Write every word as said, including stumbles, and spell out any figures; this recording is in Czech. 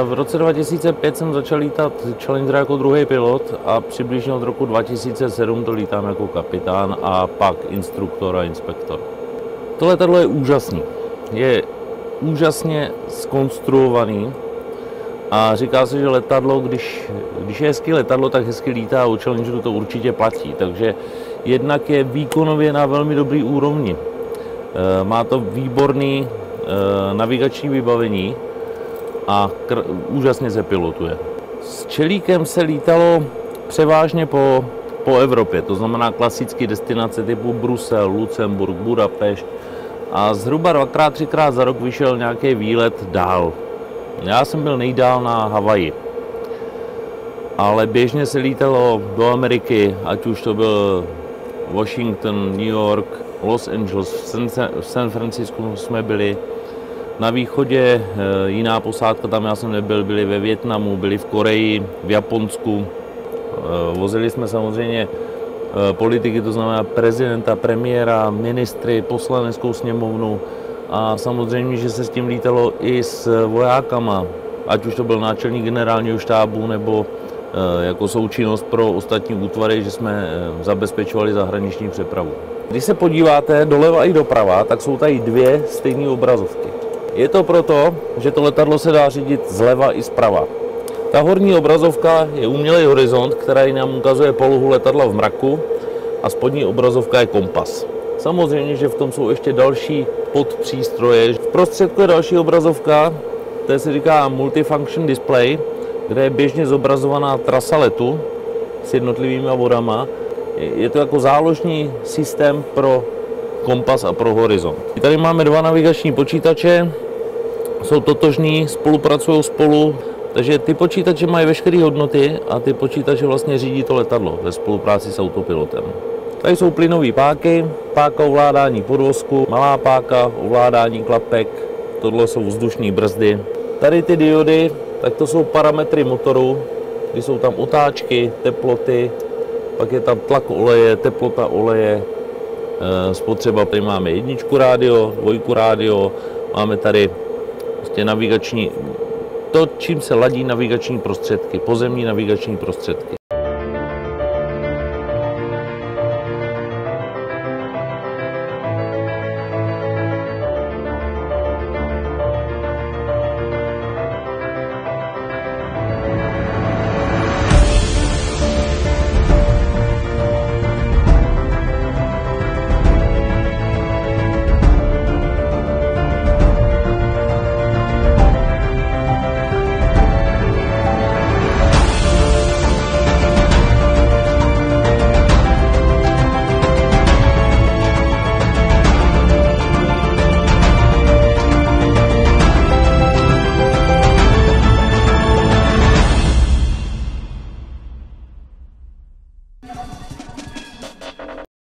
V roce dva tisíce pět jsem začal lítat Challenger jako druhý pilot a přibližně od roku dva tisíce sedm to lítám jako kapitán a pak instruktor a inspektor. To letadlo je úžasný. Je úžasně zkonstruovaný a říká se, že letadlo, když, když je hezky letadlo, tak hezky lítá a u Challengeru to určitě platí. Takže jednak je výkonově na velmi dobrý úrovni. Má to výborný navigační vybavení a kr- úžasně se pilotuje. S Čelíkem se lítalo převážně po, po Evropě, to znamená klasické destinace typu Brusel, Lucemburk, Budapešť a zhruba dvakrát, třikrát za rok vyšel nějaký výlet dál. Já jsem byl nejdál na Havaji, ale běžně se lítalo do Ameriky, ať už to byl Washington, New York, Los Angeles, v San Francisku jsme byli. Na východě jiná posádka, tam já jsem nebyl, byli ve Vietnamu, byli v Koreji, v Japonsku. Vozili jsme samozřejmě politiky, to znamená prezidenta, premiéra, ministry, poslaneckou sněmovnu a samozřejmě, že se s tím lítalo i s vojákama, ať už to byl náčelník generálního štábu nebo jako součinnost pro ostatní útvary, že jsme zabezpečovali zahraniční přepravu. Když se podíváte doleva i doprava, tak jsou tady dvě stejné obrazovky. Je to proto, že to letadlo se dá řídit zleva i zprava. Ta horní obrazovka je umělý horizont, který nám ukazuje polohu letadla v mraku a spodní obrazovka je kompas. Samozřejmě, že v tom jsou ještě další podpřístroje. V prostředku je další obrazovka, která se říká Multifunction Display, kde je běžně zobrazovaná trasa letu s jednotlivými vodama. Je to jako záložní systém pro kompas a pro horizont. Tady máme dva navigační počítače, jsou totožní, spolupracují spolu, takže ty počítače mají veškeré hodnoty a ty počítače vlastně řídí to letadlo ve spolupráci s autopilotem. Tady jsou plynové páky, páka ovládání podvozku, malá páka ovládání klapek, tohle jsou vzdušné brzdy. Tady ty diody, tak to jsou parametry motoru, kdy jsou tam otáčky, teploty, pak je tam tlak oleje, teplota oleje, spotřeba. Tady máme jedničku rádio, dvojku rádio, máme tady vlastně navigační, to, čím se ladí navigační prostředky, pozemní navigační prostředky.